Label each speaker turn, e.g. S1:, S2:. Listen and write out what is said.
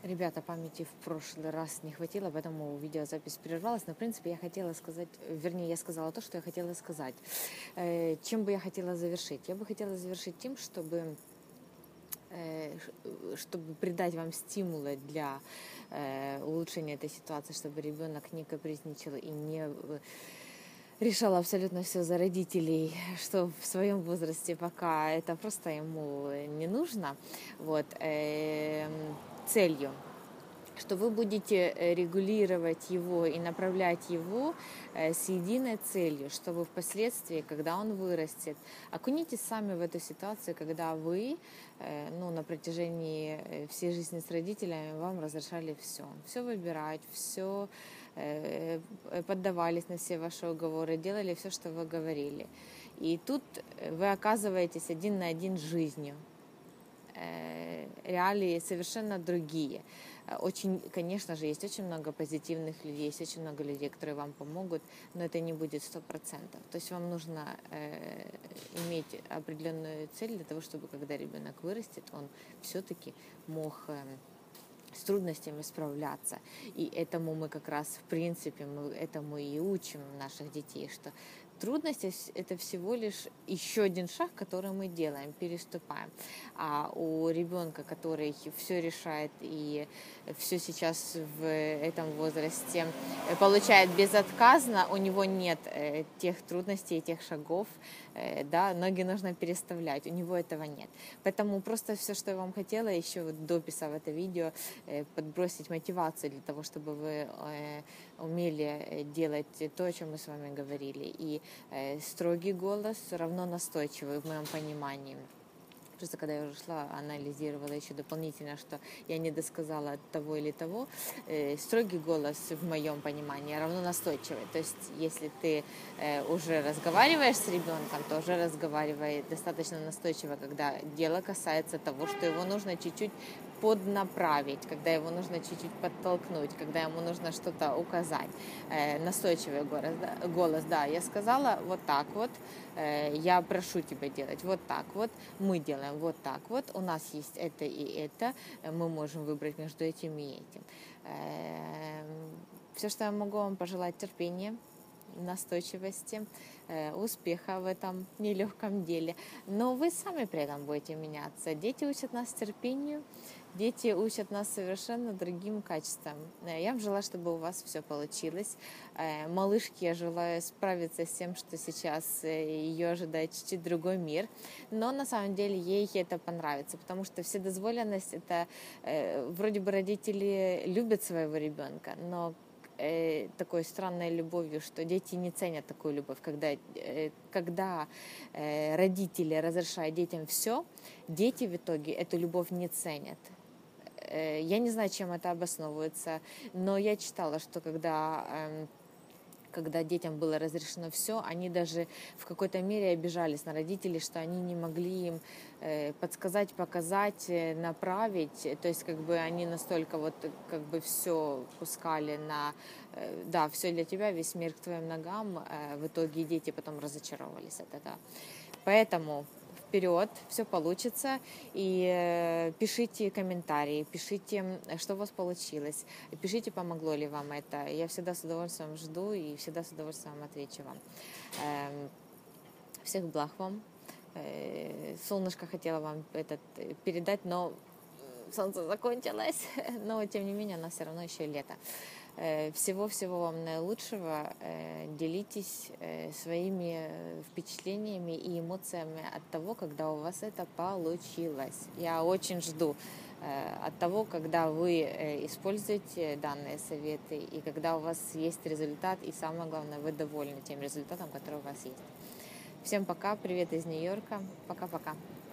S1: Ребята, памяти в прошлый раз не хватило, поэтому видеозапись прервалась. Но, в принципе, я хотела сказать, вернее, я сказала то, что я хотела сказать. Чем бы я хотела завершить? Я бы хотела завершить тем, чтобы придать вам стимулы для улучшения этой ситуации, чтобы ребенок не капризничал и не решал абсолютно все за родителей, что в своем возрасте пока это просто ему не нужно. Вот. Целью, что вы будете регулировать его и направлять его с единой целью, чтобы впоследствии, когда он вырастет, окунитесь сами в эту ситуацию, когда вы на протяжении всей жизни с родителями вам разрешали все выбирать, все поддавались на все ваши уговоры, делали все, что вы говорили. И тут вы оказываетесь один на один с жизнью. Реалии совершенно другие. Конечно же, есть очень много позитивных людей, есть очень много людей, которые вам помогут, но это не будет 100%. То есть вам нужно иметь определенную цель для того, чтобы когда ребенок вырастет, он все-таки мог с трудностями справляться. И этому мы как раз, в принципе, мы этому и учим наших детей, что трудности – это всего лишь еще один шаг, который мы делаем, переступаем. А у ребенка, который все решает и все сейчас в этом возрасте получает безотказно, у него нет тех трудностей, тех шагов, ноги нужно переставлять, у него этого нет. Поэтому просто все, что я вам хотела, еще дописав это видео, подбросить мотивацию для того, чтобы вы умели делать то, о чем мы с вами говорили. И строгий голос равно настойчивый в моем понимании. Просто когда я уже шла, анализировала еще дополнительно, что я не досказала того или того, строгий голос в моем понимании равно настойчивый. То есть если ты уже разговариваешь с ребенком, то уже разговаривай достаточно настойчиво, когда дело касается того, что его нужно чуть-чуть поднаправить, когда его нужно чуть-чуть подтолкнуть, когда ему нужно что-то указать. Настойчивый голос, да, я сказала вот так вот, я прошу тебя делать вот так вот, мы делаем вот так вот, у нас есть это и это, мы можем выбрать между этим и этим. Все, что я могу вам пожелать: терпения, настойчивости, успеха в этом нелегком деле. Но вы сами при этом будете меняться. Дети учат нас терпению, дети учат нас совершенно другим качествам. Я вам желаю, чтобы у вас все получилось. Малышке я желаю справиться с тем, что сейчас ее ожидает чуть-чуть другой мир. Но на самом деле ей это понравится, потому что вседозволенность — это вроде бы родители любят своего ребенка, но такой странной любовью, что дети не ценят такую любовь, когда родители разрешают детям все, дети в итоге эту любовь не ценят. Я не знаю, чем это обосновывается, но я читала, что когда детям было разрешено все, они даже в какой-то мере обижались на родителей, что они не могли им подсказать, показать, направить. То есть они настолько все пускали на да, все для тебя, весь мир к твоим ногам. В итоге дети потом разочаровывались от этого. Поэтому вперед, все получится. И пишите комментарии, пишите, что у вас получилось, пишите, помогло ли вам это. Я всегда с удовольствием жду и всегда с удовольствием отвечу вам. Всех благ вам. Солнышко хотела вам передать, но солнце закончилось, но тем не менее у нас все равно еще лето. Всего-всего вам наилучшего. Делитесь своими впечатлениями и эмоциями от того, когда у вас это получилось. Я очень жду от того, когда вы используете данные советы и когда у вас есть результат, и самое главное, вы довольны тем результатом, который у вас есть. Всем пока, привет из Нью-Йорка, пока-пока.